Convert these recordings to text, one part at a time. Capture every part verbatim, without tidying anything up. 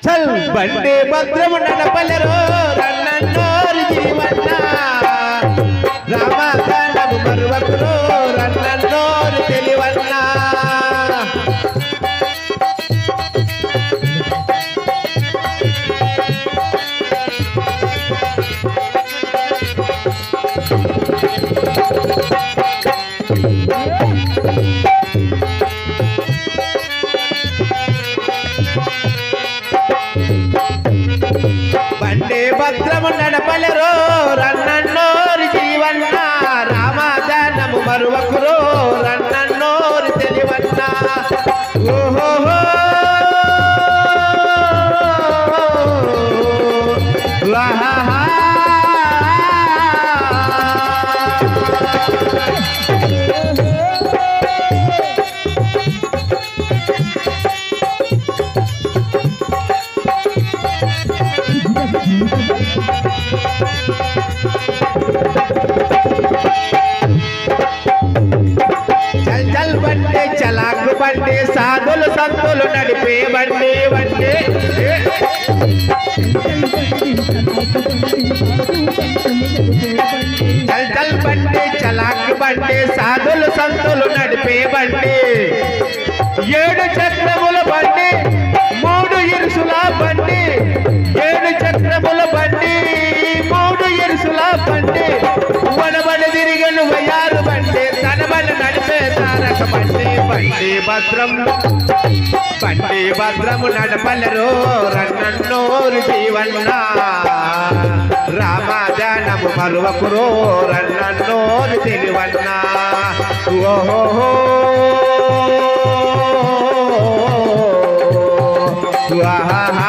చల్ బండి భద్రము నడపలెరో రన్నన్నోరు జీవన్న రామదానము మరువకురో రన్నన్నోరు తెలివన్న బండి భద్రము నడపలెరో రన్నన్నోరు జీవన్న రామదానము మరువకురో రన్నన్నోరు తెలివన్న ఓహో చల్ చల్ బండి చలాకు బండి సాధులు సంతులు నడిపే బండి బండి చల్ చల్ బండి చలాకు బండి సాధులు సంతులు నడిపే బండి ఏడు చక్రముల బండి మూడు ఇరుసుల బండి ఏడు చక్రముల బండి మూడు ఇరుసుల బండి వనబడి తిరిగను వయారు బండి తనబడి నడిపే తారక బండి బండి భద్రం బండి భద్రము నడపలెరో రన్నన్నోరు జీవన్న రామదానము మరువకురో రన్నన్నోరు తెలివన్న ఓహో ఆహా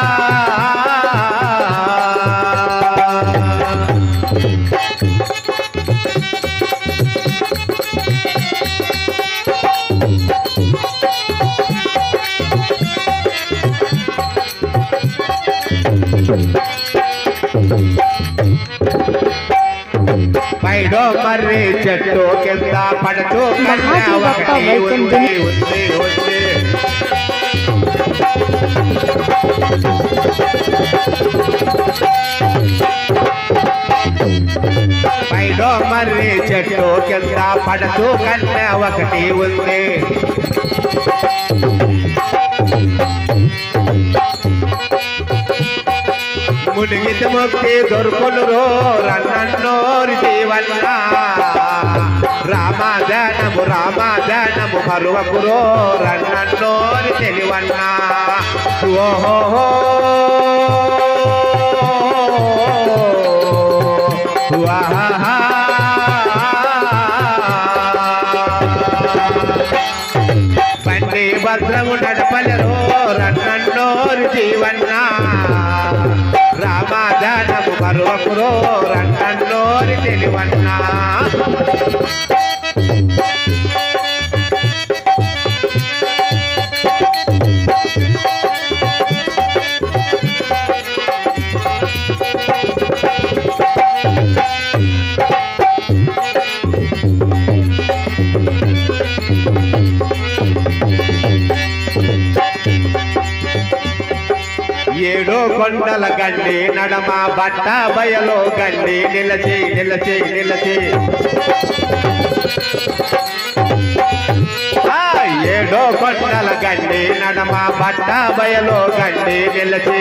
పైడో మర్రి చెట్టు కింద పడచు కన్య ఒకటి ఉంది ఉంది ఉంది పైడో మర్రి చెట్టు కింద పడచు కన్య ఒకటి ఉంది మునిగిత ముక్తి దొరుకునురో రన్నన్నోరు జీవన్న రామదానము రామదానము మరువకురో రన్నన్నోరు తెలివన్న ఓహో ఆహా బండి భద్రము నడపలెరో రన్నన్నోరు జీవన్న రామదానము మరువకురో రన్నన్నోరు తెలివన్న ఏడో కొండల గండి నడమ బట్ట బయలో గండి నిలచి నిలచి నిలచి ఏడో కొండల గండి నడమ బట్ట బయలో గండి నిలచి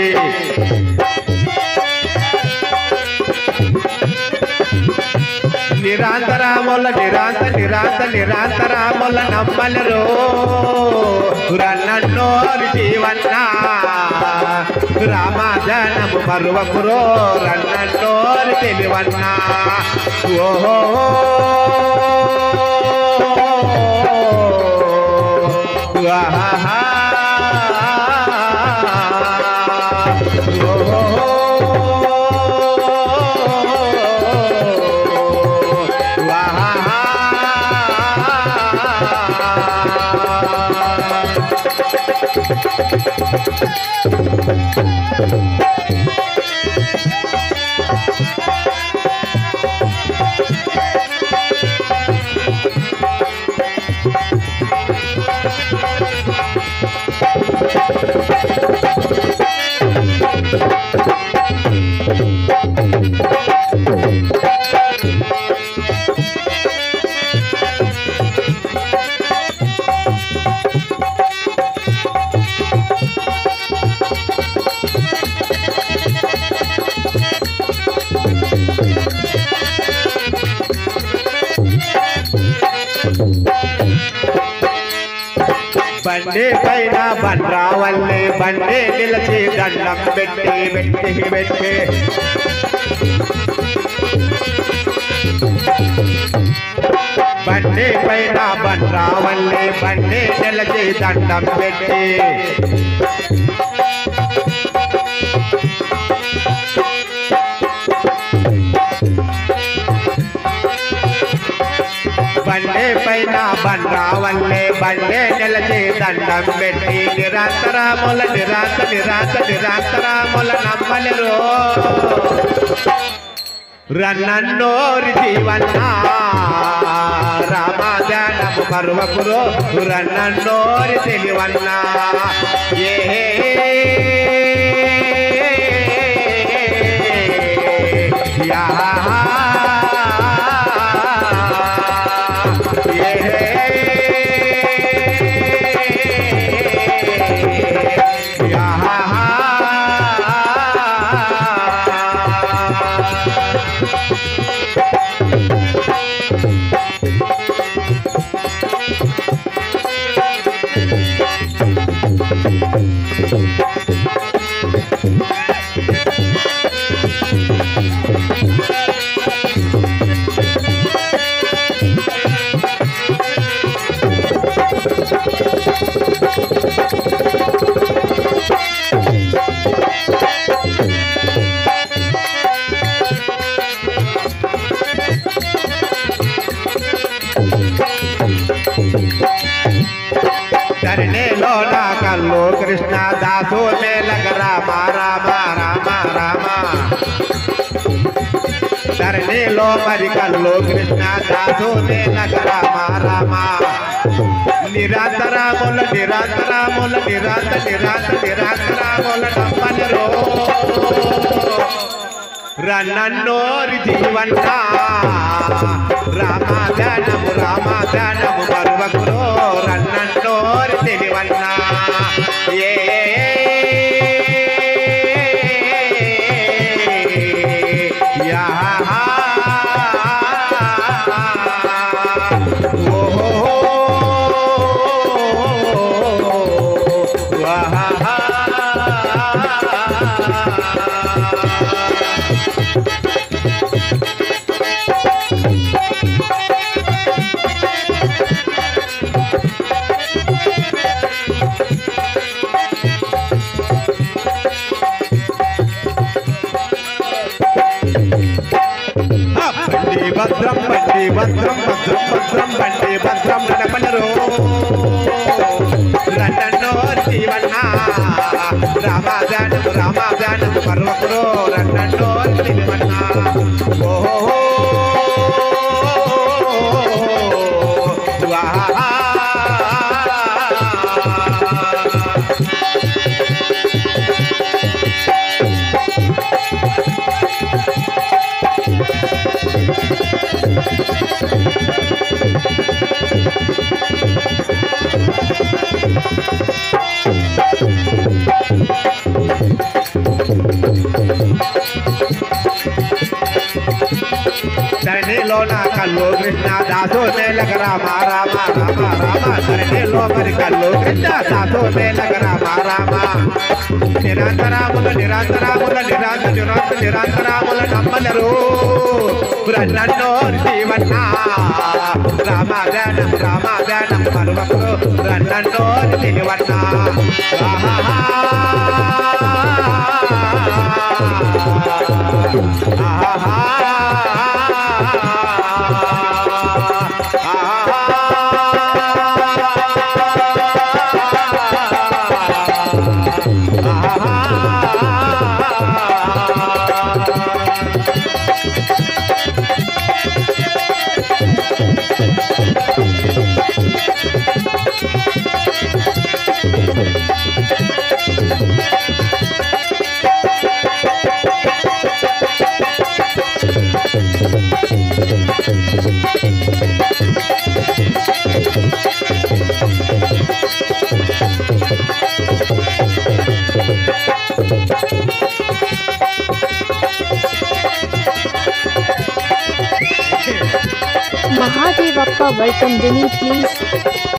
నిరాంతరాముల నిరాంత నిరాంత నిరాంతరాముల నమ్మలరో రన్నన్నోరు జీవన్న రామదానము మరువకురో రన్నన్నోరు తెలివన్న ఓహో ఆహా బండి పైన బండ్రావల్లి బండి నిలిచి దండం పెట్టి పెట్టి పెట్టి బండి పైన బండ్రావల్లి బండి నిలిచి దండం పెట్టి బండి పైన బండ్రావల్లి బండి నిలిచి దండం పెట్టి నిరంతరాముల నిరాంత నిరాంత నిరంతరాముల నమ్మలిరో రన్నన్నోరి జీవన్న రామజానము మరువకురో రన్నన్నోరి తెలివన్న ఏ యా ధరణిలో నా కల్లు కృష్ణ దాసు మేలక రామ రామ రామ రామ ధరణిలో మరి కల్లు కృష్ణ దాసు మేలక రామ రామ నిరంతరాముల నిరంతరాముల నిరంత నిరంత నిరంతరాముల నమ్మలరో రన్నన్నోరి జీవన్న రామజానము రామజానము మరువకురో రన్నన్నోరి తెలివన్న ఏ యా ఓహో వాహా భద్రం బండి భద్రం భద్రం భద్రం బండి భద్రం నడపలరో రన్నన్నో జీవన్న రామజానము రామజానము పర్వకురో రన్నన్నో జీవన్న ఓహో వాహా ధరణిలో నా కల్లు కృష్ణ దాసు మేలక రామ రామ రామ రామ ధరణిలో మరి కల్లు కృష్ణ దాసు మేలక రామ రామ నిరంతరాముల నిరంతరాముల నిరాంత నిరంత నిరంతరాముల నమ్మలరు రన్నన్నోరి జీవన్న రామజానం రామజానం మరువకురో రన్నన్నోరి తెలివన్న Mahadevappa, welcome Dini, please.